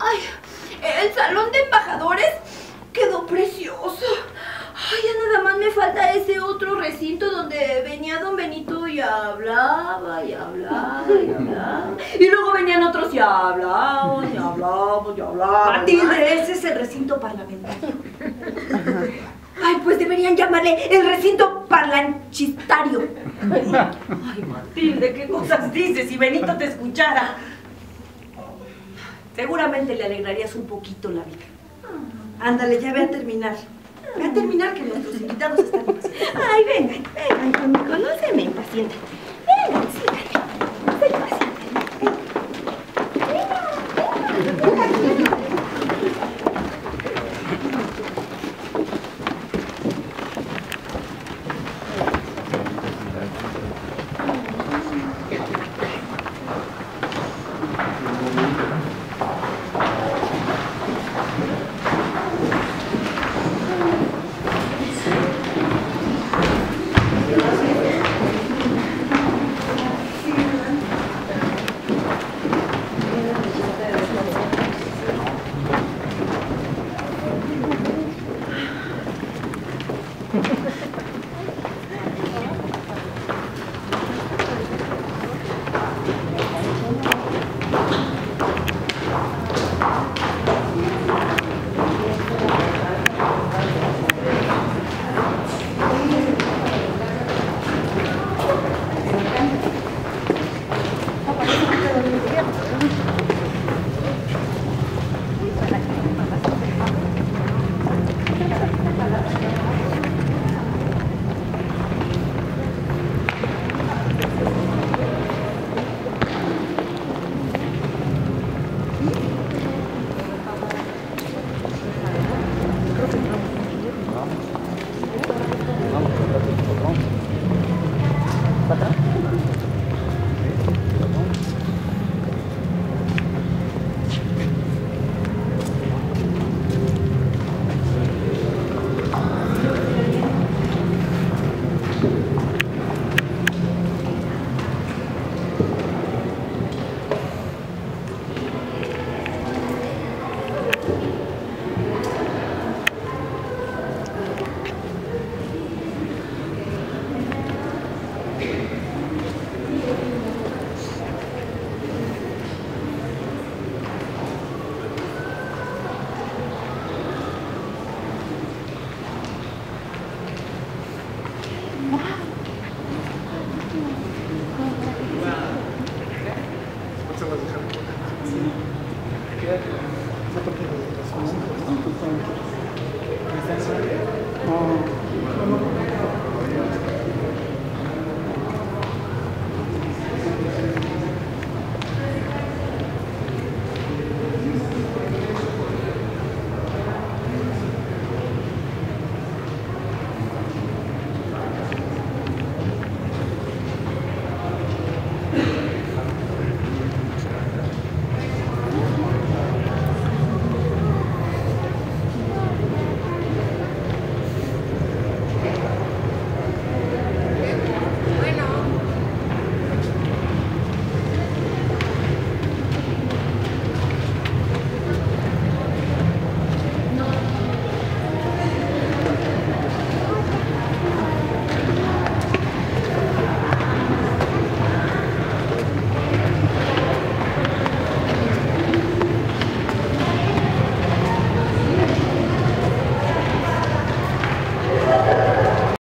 Ay, el salón de embajadores quedó precioso. Ay, ya nada más me falta ese otro recinto donde venía don Benito y hablaba y hablaba y hablaba. Y luego venían otros y hablaban y hablaban y hablaban. Matilde, ese es el recinto parlamentario. Ay, pues deberían llamarle el recinto parlanchistario. Ay, Matilde, ¿qué cosas dices? Si Benito te escuchara. Seguramente le alegrarías un poquito la vida. Ándale, ya ve a terminar. Ve a terminar, que nuestros invitados están impacientes. Ay, vengan, vengan conmigo, no se me impacienten. Vengan, síganme, no se impacienten.